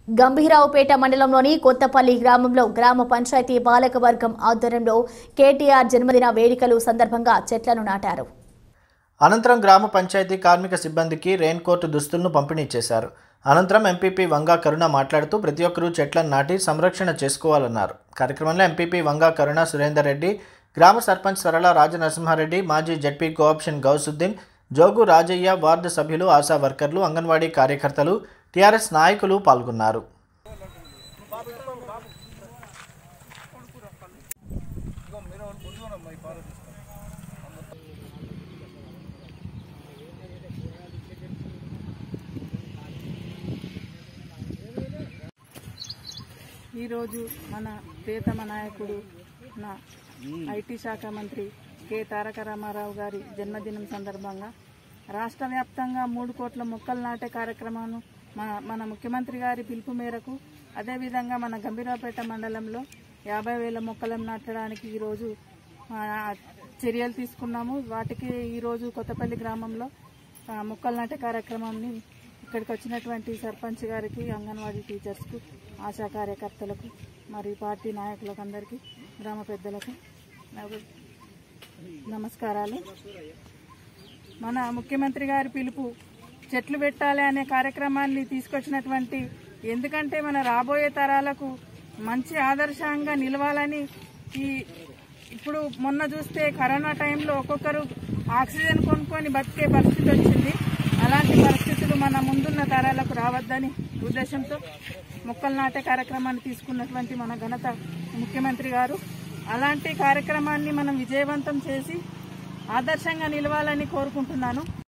గంభీరావుపేట మండలంలోని కొత్తపల్లి గ్రామంలో గ్రామ పంచాయతీ పాలక వర్గం ఆధ్వర్యంలో కేటీఆర్ జన్మదిన వేడుకలు సందర్భంగా చెట్లను నాటారు. అనంతరం గ్రామ పంచాయతీ కార్మిక సిబ్బందికి రెయిన్ కోట్ దుస్తులను పంపిణీ చేశారు. అనంతరం ఎంపీపీ వంగా కరుణ మాట్లాడుతూ ప్రతి ఒక్కరూ చెట్లను నాటి సంరక్షణ చేసుకోవాలన్నారు. కార్యక్రమంలో ఎంపీపీ వంగా కరుణ సురేందర్ రెడ్డి, గ్రామ సర్పంచ్ సరళ రాజనరసింహారెడ్డి, మాజీ ZP cooption Gousuddin, Jogu Rajaiah, ward సభ్యులు, ఆశా వర్కర్లు, అంగన్వాడీ కార్యకర్తలు, టీఆర్ఎస్ నాయకులు పాల్గొన్నారు. ఈరోజు మన ప్రియతమ నాయకుడు ఐటీ శాఖ మంత్రి కె తారక రామారావు గారి జన్మదినం సందర్భంగా రాష్ట్ర వ్యాప్తంగా 3 కోట్ల మొక్కలు నాటే కార్యక్రమాన్ని మన ముఖ్యమంత్రి గారి పిలుపు మేరకు, అదేవిధంగా మన గంభీరావుపేట మండలంలో 50,000 మొక్కలను నాటడానికి ఈరోజు చర్యలు తీసుకున్నాము. వాటికి ఈరోజు కొత్తపల్లి గ్రామంలో మొక్కలు నాటే కార్యక్రమాన్ని ఇక్కడికి వచ్చినటువంటి సర్పంచ్ గారికి, అంగన్వాడీ టీచర్స్కు, ఆశా కార్యకర్తలకు, మరియు పార్టీ నాయకులకు అందరికీ, గ్రామ పెద్దలకు నమస్కారాలు. మన ముఖ్యమంత్రి గారి పిలుపు చెట్లు పెట్టాలి అనే కార్యక్రమాన్ని తీసుకొచ్చినటువంటి, ఎందుకంటే మన రాబోయే తరాలకు మంచి ఆదర్శంగా నిలవాలని. ఇప్పుడు మొన్న చూస్తే కరోనా టైంలో ఒక్కొక్కరు ఆక్సిజన్ కొనుక్కొని బతికే పరిస్థితి వచ్చింది. అలాంటి పరిస్థితులు మన ముందున్న తరాలకు రావద్దని ఉద్దేశంతో మొక్కలు నాటే కార్యక్రమాన్ని తీసుకున్నటువంటి మన ఘనత ముఖ్యమంత్రి గారు. అలాంటి కార్యక్రమాన్ని మనం విజయవంతం చేసి ఆదర్శంగా నిలవాలని కోరుకుంటున్నాను.